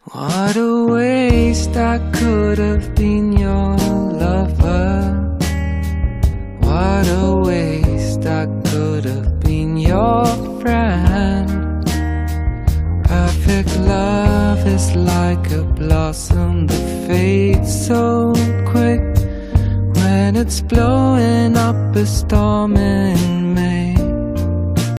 What a waste, I could have been your lover. What a waste, I could have been your friend. Perfect love is like a blossom that fades so quick when it's blowing up a storm in